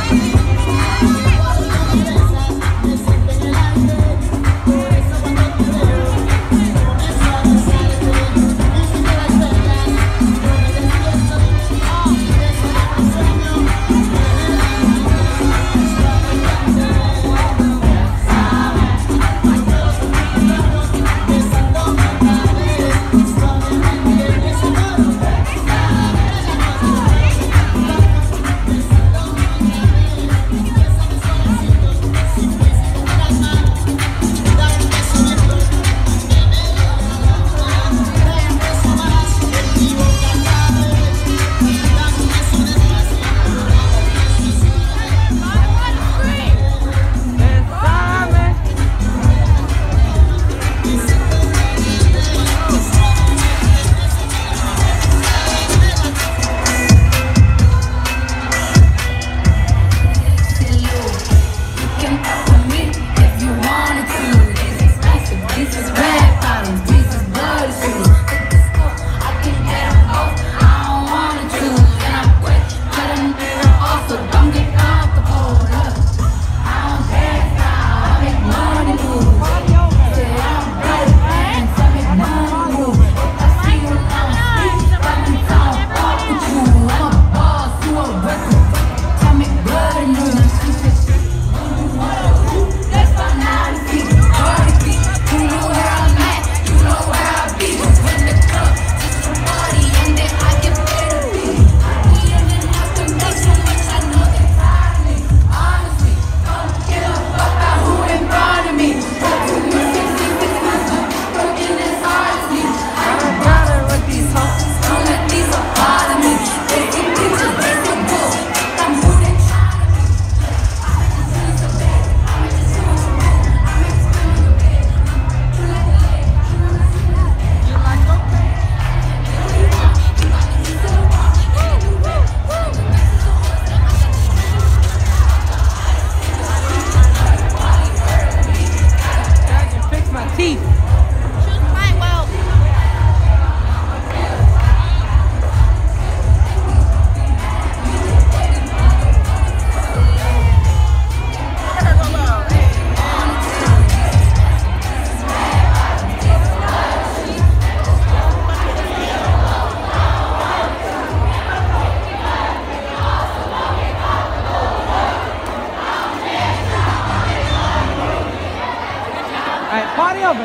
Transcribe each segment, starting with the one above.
Party over.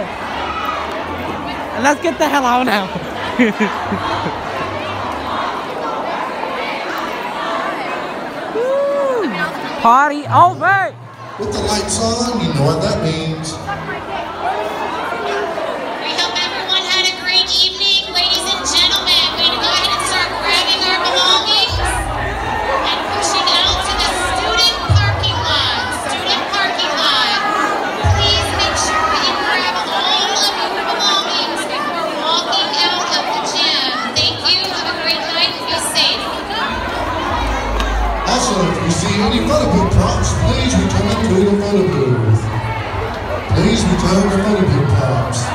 And let's get the hell out now. Party over. With the lights on, you know what that means. We hope everyone had a great evening. Ladies and gentlemen, we're going to go ahead and start grabbing our belongings and pushing out to the student parking lot. Please make sure that you grab all of your belongings before walking out of the gym. Thank you. Have a great night and be safe. Also, if you see any photo booth props, please return to the photo booth. Please return the photo booth props.